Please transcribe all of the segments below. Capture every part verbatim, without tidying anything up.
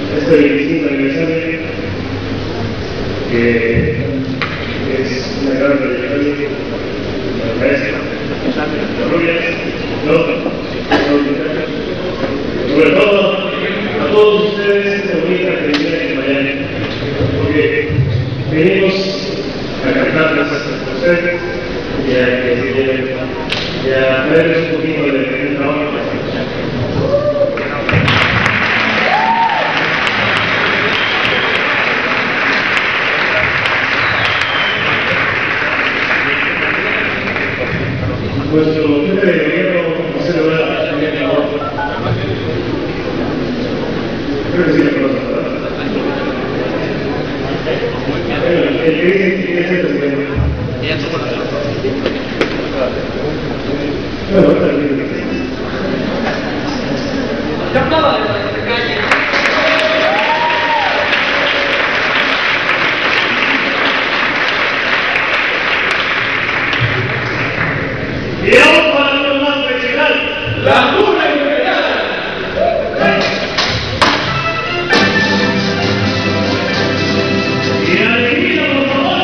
este veinticinco aniversario, que es una gran trayectoria, me parece, las rubias, no, sobre todo a todos ustedes, esta bonita felicidad de Miami, porque venimos a cantarles a ustedes y a que y a traerles un poquito de, de trabajo. Nuestro jefe de gobierno no se lo va a tener en la voz. Creo que sí le conozco, ¿verdad? El que dice que es el presidente. Bueno, ahorita le digo que sí. Yo acabo de la calle. Y vamos para lo más regional, la cumbre imperial. Y la alegría, por favor.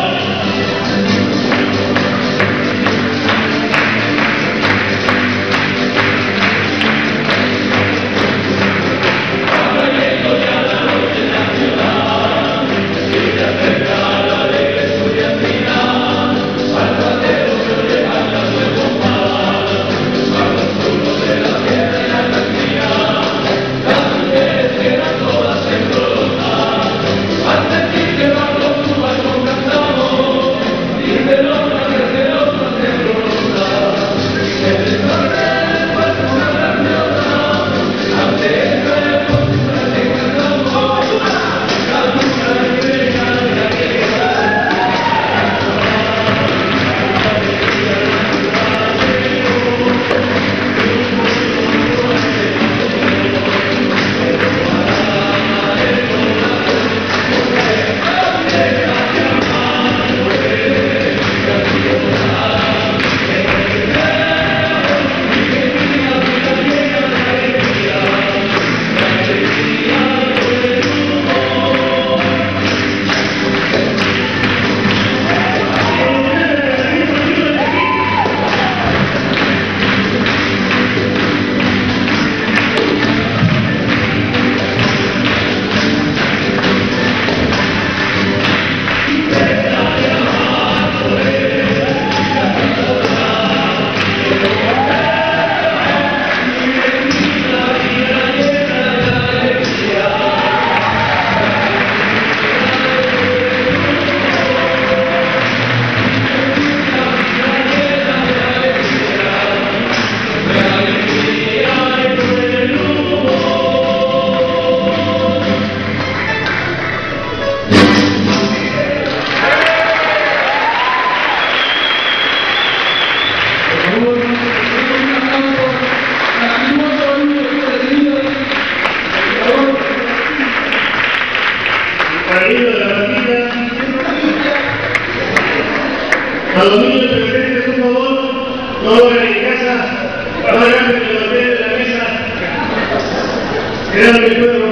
A los niños presentes, por favor, no vayan en casa, no hagan que lo de la mesa. Quedan después de